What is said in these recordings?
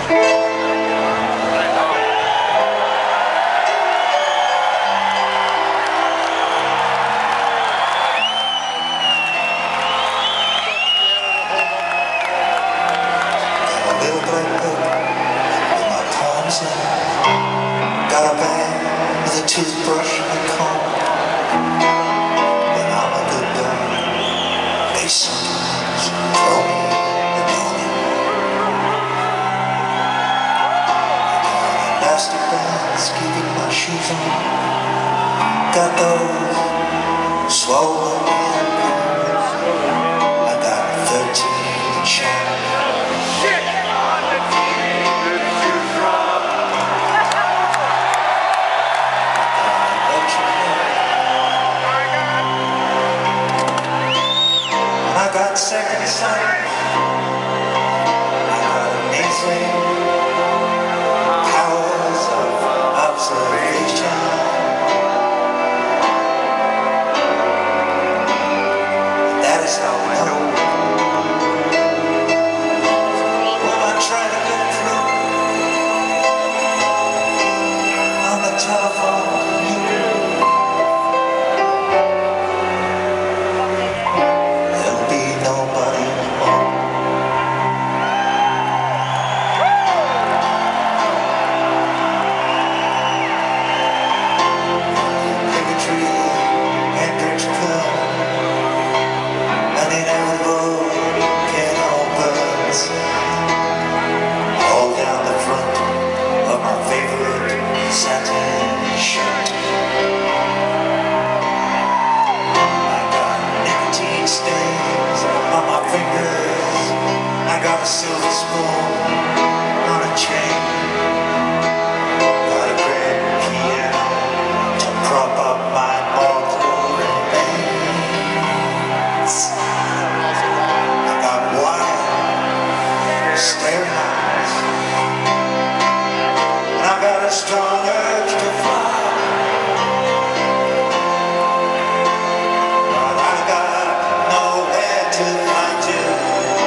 Got a bag with a toothbrush and a comb. When I'm a good boy, they sometimes throw me a bone. I got elastic bands keeping my shoes on. Got those swollen ankles. I got 13 chains. I got second sight. I got amazing powers of observation. That is how I know when I try to get through on the telephone. I got a silver spoon on a chain. Got a grand piano to prop up my mortal remains. I got wide staring eyes, and I got a strong urge to fly. But I got nowhere to find you.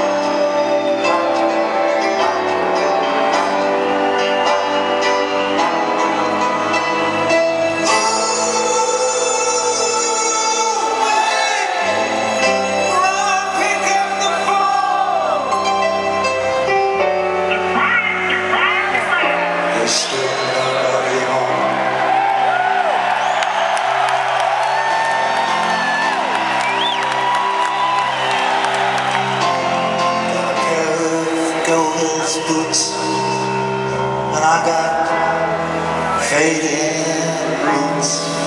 Boots, and I got faded roots.